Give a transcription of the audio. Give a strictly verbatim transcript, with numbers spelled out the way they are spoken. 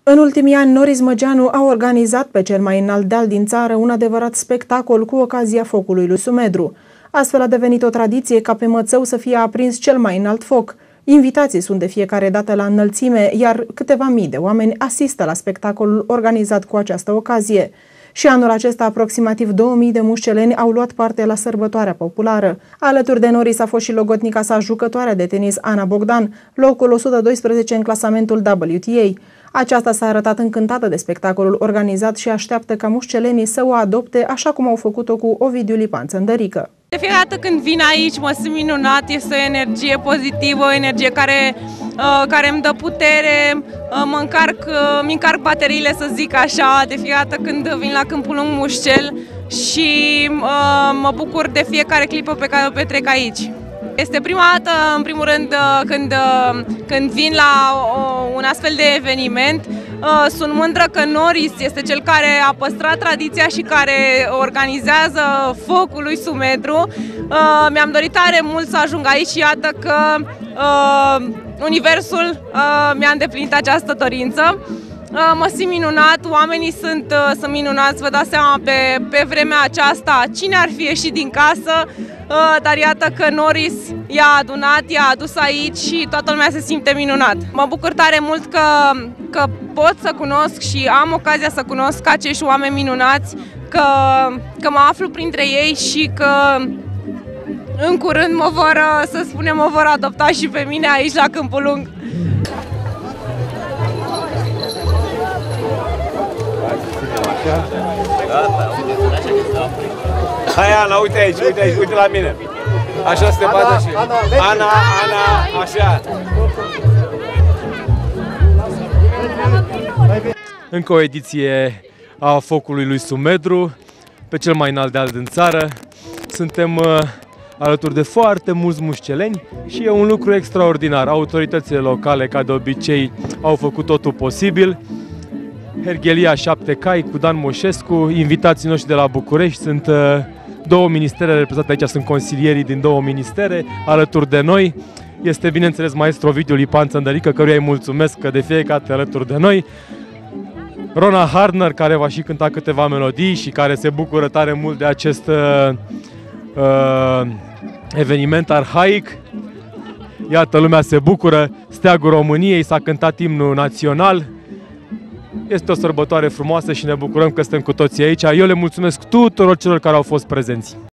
În ultimii ani, Noris Măgeanu a organizat pe cel mai înalt deal din țară un adevărat spectacol cu ocazia focului lui Sumedru. Astfel a devenit o tradiție ca pe Mățău să fie aprins cel mai înalt foc. Invitații sunt de fiecare dată la înălțime, iar câteva mii de oameni asistă la spectacolul organizat cu această ocazie. Și anul acesta, aproximativ două mii de mușceleni au luat parte la sărbătoarea populară. Alături de Noris a fost și logotnica sa jucătoarea de tenis Ana Bogdan, locul o sută doisprezece în clasamentul W T A. Aceasta s-a arătat încântată de spectacolul organizat și așteaptă ca mușcelenii să o adopte, așa cum au făcut-o cu Ovidiu Lipan Țăndărică. De fiecare dată când vin aici mă simt minunat, este o energie pozitivă, o energie care, uh, care îmi dă putere, uh, mă încarc, uh, îmi încarc bateriile, să zic așa, de fiecare dată când vin la Câmpul Lung Mușcel și uh, mă bucur de fiecare clipă pe care o petrec aici. Este prima dată, în primul rând, când, când vin la un astfel de eveniment. Sunt mândră că Noris este cel care a păstrat tradiția și care organizează focul lui Sumedru. Mi-am dorit tare mult să ajung aici și iată că Universul mi-a îndeplinit această dorință. Mă simt minunat, oamenii sunt, sunt minunați, vă dați seama pe, pe vremea aceasta cine ar fi ieșit din casă, dar iată că Noris i-a adunat, i-a adus aici și toată lumea se simte minunat. Mă bucur tare mult că, că pot să cunosc și am ocazia să cunosc acești oameni minunați, că, că mă aflu printre ei și că în curând mă vor, să spunem, mă vor adopta și pe mine aici la Câmpul Lung. Hai, Ana, uite aici, uite aici, uite la mine. Așa se bată și... Ana, Ana, așa. Încă o ediție a focului lui Sumedru, pe cel mai înalt deal din țară. Suntem uh, alături de foarte mulți mușceleni și e un lucru extraordinar. Autoritățile locale, ca de obicei, au făcut totul posibil. Herghelia Șapte Cai cu Dan Moșescu, invitații noștri de la București, sunt uh, două ministere reprezentate aici, sunt consilierii din două ministere alături de noi. Este, bineînțeles, maestru Ovidiu Lipan Țăndărică, căruia îi mulțumesc că de fiecare dată alături de noi. Rona Hardner, care va și cânta câteva melodii și care se bucură tare mult de acest uh, uh, eveniment arhaic. Iată, lumea se bucură, Steagul României, s-a cântat imnul național. Este o sărbătoare frumoasă și ne bucurăm că suntem cu toții aici. Eu le mulțumesc tuturor celor care au fost prezenți.